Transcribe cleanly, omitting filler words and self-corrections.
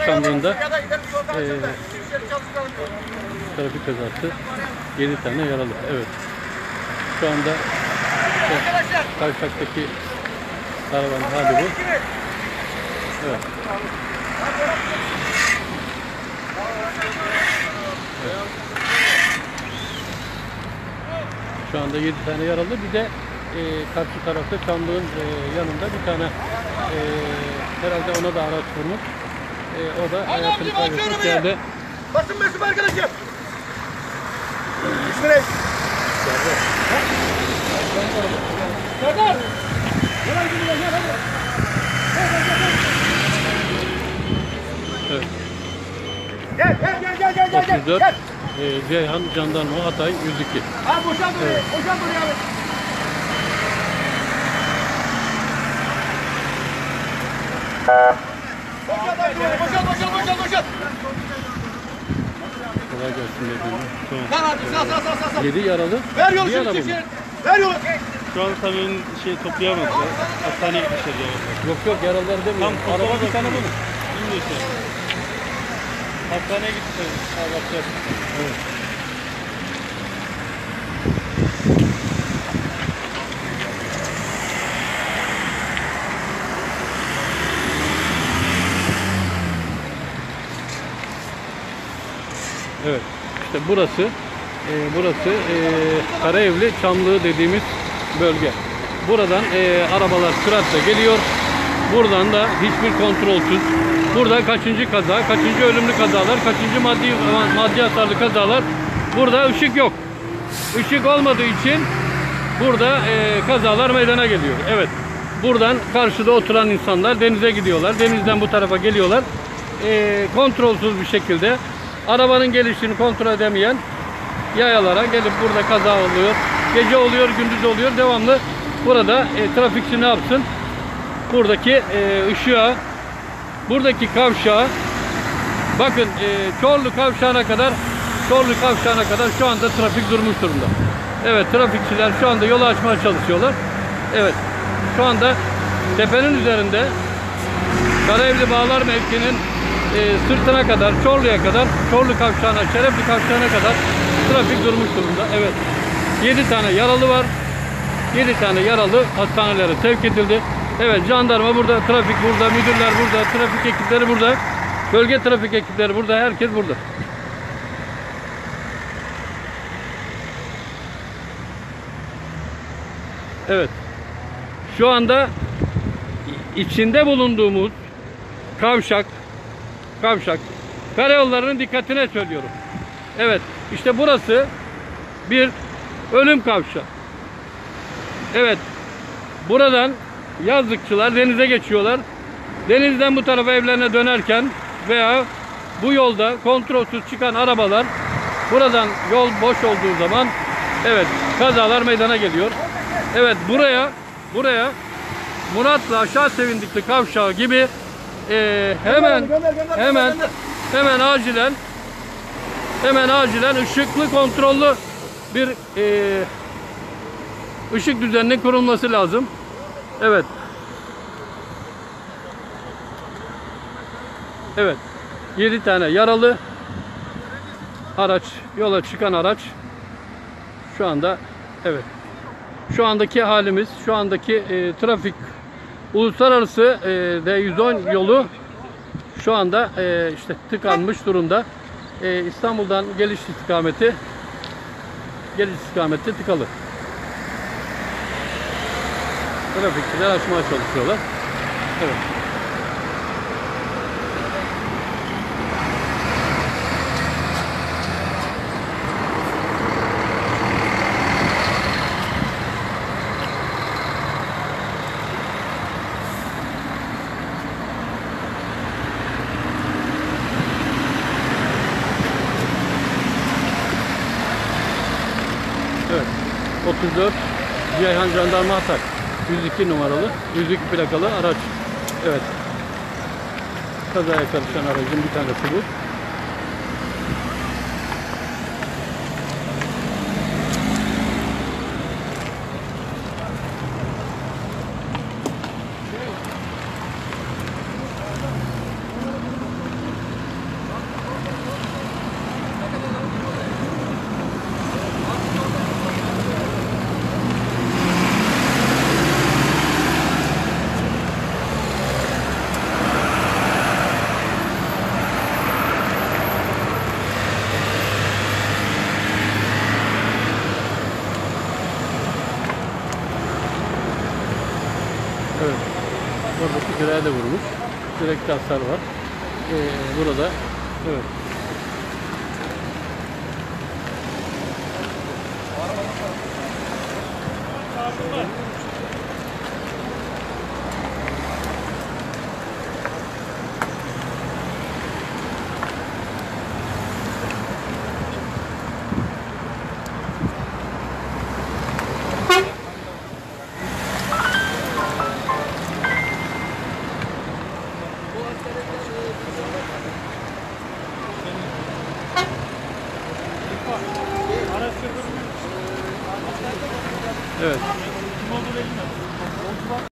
Başkanlığında trafik kazası 7 tane yaralı. Evet. Şu anda Kavşak'taki arabanın hali bu. Evet. Şu anda 7 tane yaralı. Bir de karşı tarafta Çamlık'ın yanında bir tane herhalde ona da araç vurmuş. O da hayatını kaybetmiş yerde. Basın mesubu arkadaşım. İsmi ne? Serdar. Evet. Gel. 34 Ceyhan Jandarma Hatay 102. Abi boşalt burayı. Evet. Boşalt burayı abi. Boşalt. Kolay gelsin dediğim. Lan abi sağ. 7 yaralı. Ver yolu Bir şimdi. Ver yolu. Şu an tabii toplayamadılar. Hastaneye gitmişler ya. Yok yaralılar demiyor. Araba bir tane bunu. Bilmiyorsun. Hastaneye gitmişler. Bakacağız. Evet. Evet. İşte burası Karayevli Çamlığı dediğimiz bölge. Buradan arabalar süratle geliyor. Buradan da hiçbir kontrolsüz. Burada kaçıncı kaza, kaçıncı ölümlü kazalar, kaçıncı maddi hasarlı kazalar. Burada ışık yok. Işık olmadığı için burada kazalar meydana geliyor. Evet. Buradan karşıda oturan insanlar denize gidiyorlar. Denizden bu tarafa geliyorlar. Kontrolsüz bir şekilde arabanın gelişini kontrol edemeyen yayalara gelip burada kaza oluyor. Gece oluyor, gündüz oluyor. Devamlı burada trafikçi ne yapsın? Buradaki ışığa, buradaki kavşağa bakın Çorlu kavşağına kadar şu anda trafik durmuş durumda. Evet, trafikçiler şu anda yolu açmaya çalışıyorlar. Evet. Şu anda tepenin üzerinde Karayevli Bağlar mevkinin sırtına kadar, Çorlu'ya kadar, Çorlu kavşağına, Şerefli kavşağına kadar trafik durmuş durumda. Evet. 7 tane yaralı var. 7 tane yaralı hastanelere sevk edildi. Evet, jandarma burada, trafik burada, müdürler burada, trafik ekipleri burada, bölge trafik ekipleri burada, herkes burada. Evet. Şu anda içinde bulunduğumuz kavşak karayollarının dikkatine söylüyorum. Evet, işte burası bir ölüm kavşağı. Evet, buradan yazlıkçılar denize geçiyorlar. Denizden bu tarafa evlerine dönerken veya bu yolda kontrolsüz çıkan arabalar buradan yol boş olduğu zaman evet kazalar meydana geliyor. Evet, buraya Muratlı Aşağı Sevindikli kavşağı gibi hemen acilen ışıklı kontrollü bir ışık düzeninin kurulması lazım. Evet. Evet. 7 tane yaralı araç, yola çıkan araç şu anda evet. Şu andaki halimiz, şu andaki trafik uluslararası D110 yolu şu anda işte tıkanmış durumda. İstanbul'dan geliş istikameti tıkalı. Trafikçiler açmaya çalışıyorlar. Evet. Evet. 34 Ceyhan Jandarma Hatay 102 numaralı 102 plakalı araç. Evet. Kazaya karışan aracın bir tanesi bu. piyade vurmuş. Sürekli hasar var. Burada evet. Evet. Kim olduğu belli mi?